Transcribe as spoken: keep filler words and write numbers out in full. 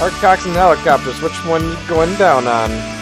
Arc Cox and helicopters, which one you going down on?